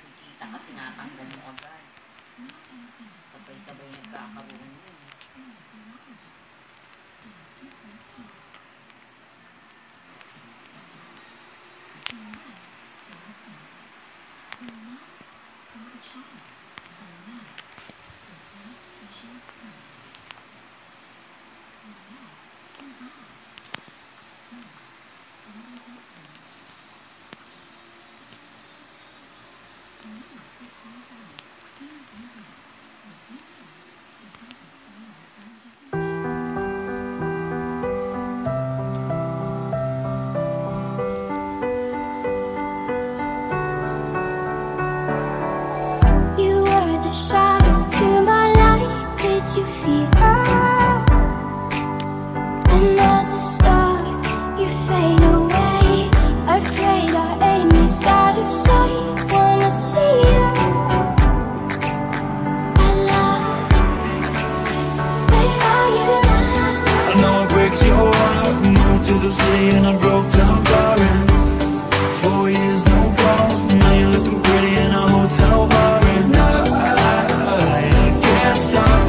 nakikita ka, tinatanggal mo agad. Sabay-sabay nagkakaroon yun. To the city and I broke down crying. 4 years no calls, now you're looking pretty in a hotel bar. And I can't stop.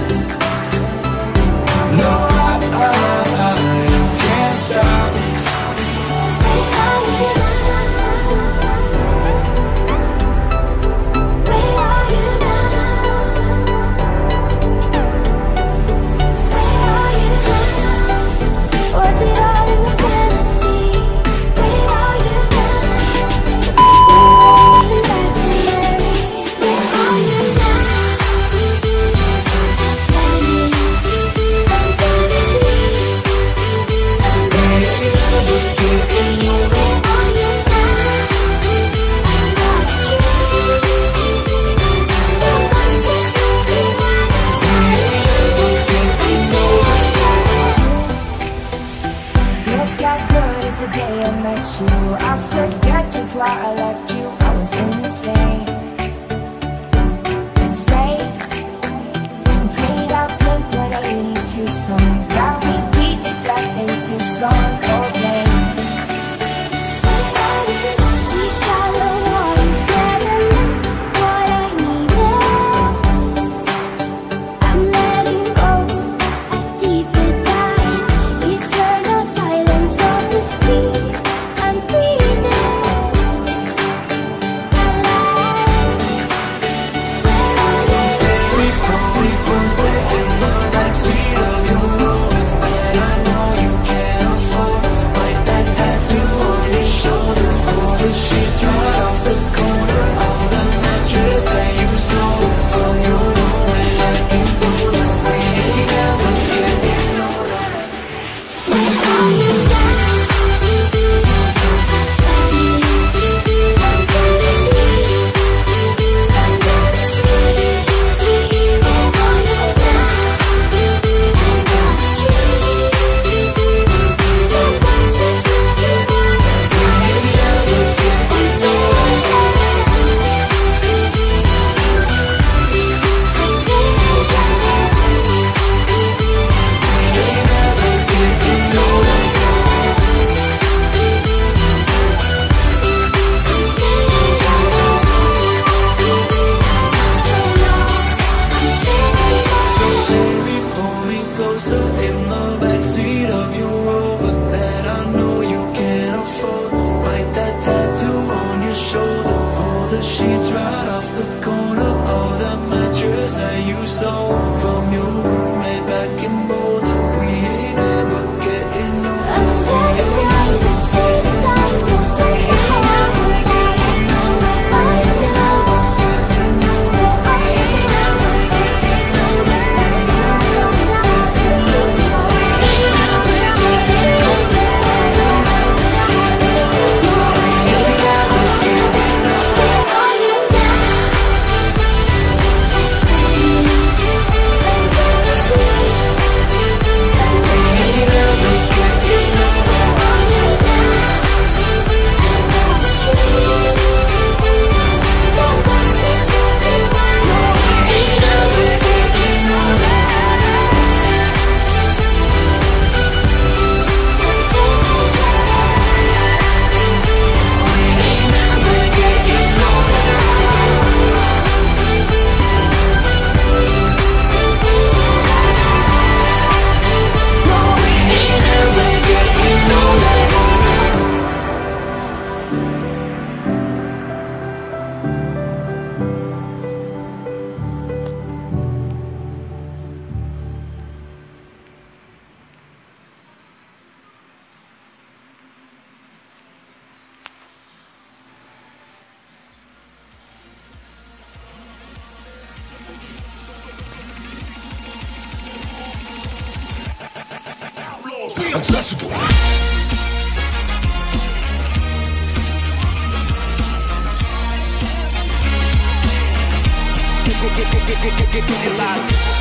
No, I can't stop. Where are you now? Where are you now? Was it all in the fantasy? Where are you now? Imaginary. Where are you now? Look as good as the day I met you. I forget just why I left you. I was insane. Stay and play that Blink-182 song that we beat to death in Tucson. Okay. These shallow waters never meant what I needed. I'm letting go a deeper dive, eternal silence of the sea. I'm breathing alive. Where are you? We closer in the backseat of your Rover that I know you can't afford. Like that tattoo on your shoulder, pull the sheets right off the corner of the mattress that you stole from your roommate back in Boulder. We ain't never getting older. Where are you now? Baby, pull me closer in the backseat of your Rover that I know you can't afford. Bite that tattoo on your shoulder, pull the sheets right off the corner of that mattress that you stole from your roommate back in Boulder. We ain't ever getting older. Where are you now? untouchable. Get